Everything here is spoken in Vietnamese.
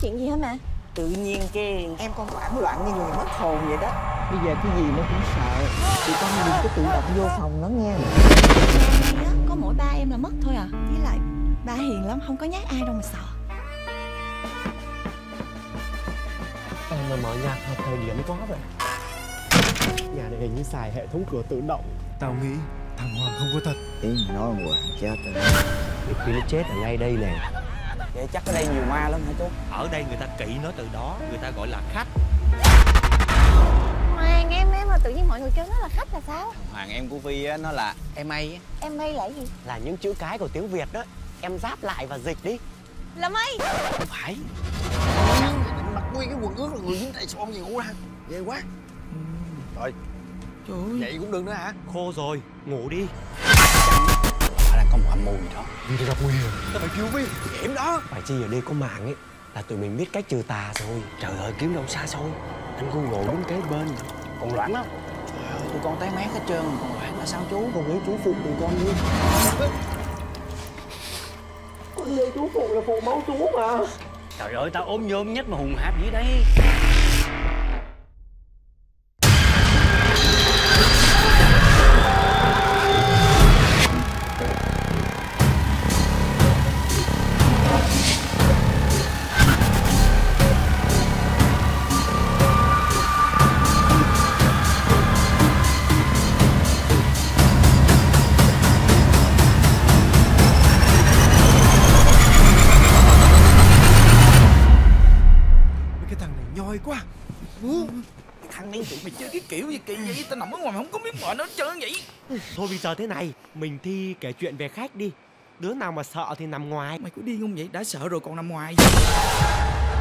chuyện gì hả mẹ? Tự nhiên cái em con hoảng loạn như người mất hồn vậy đó. Bây giờ cái gì nó cũng sợ. Tụi con đừng có tự động vô phòng nó nghe. Nhà này có mỗi ba em là mất thôi à. Với lại ba hiền lắm, không có nhát ai đâu mà sợ. Em mà mở nhạc hợp thời điểm quá vậy. Nhà này hình như xài hệ thống cửa tự động. Tao nghĩ thằng Hoàng không có thật. Ý mà nói Hoàng chết rồi. Khi nó chết ở ngay đây nè. Vậy chắc ở đây nhiều ma lắm hả chú? Ở đây người ta kỵ nó từ đó, người ta gọi là khách. Hoàng em mà tự nhiên mọi người kêu nó là khách là sao? Hoàng em của Phi á, nó là em May á. Em May là gì? Là những chữ cái của tiếng Việt đó. Em giáp lại và dịch đi. Là May. Không phải. Mặc nguyên cái quần ướt là người dính tay son gì ngủ ra. Ghê quá. Rồi. Trời ơi. Vậy cũng được nữa hả? Khô rồi, ngủ đi. Phải là có một âm mưu gì đó. Vì gặp nguy hiểm. Tao phải cứu Vi. Hiểm đó. Phải chi ở đây có mạng ấy. Là tụi mình biết cách trừ tà rồi. Trời ơi, kiếm đâu xa xôi. Anh Google đứng kế bên. Còn loãng lắm. Trời ơi, tụi con té mát hết trơn. Còn loãng là sao chú? Còn lấy chú phụ tụi con đi. Con lấy chú phụ là phụ máu chú mà. Trời ơi, tao ốm nhôm nhất mà hùng hạp gì đây. Cái thằng này nhoi quá. Cái thằng này mày chơi cái kiểu gì kỳ vậy? Tao nằm ở ngoài mày không có miếng mệnh nó hết trơn vậy. Thôi bây giờ thế này, mình thi kể chuyện về khách đi. Đứa nào mà sợ thì nằm ngoài. Mày có điên không vậy? Đã sợ rồi còn nằm ngoài.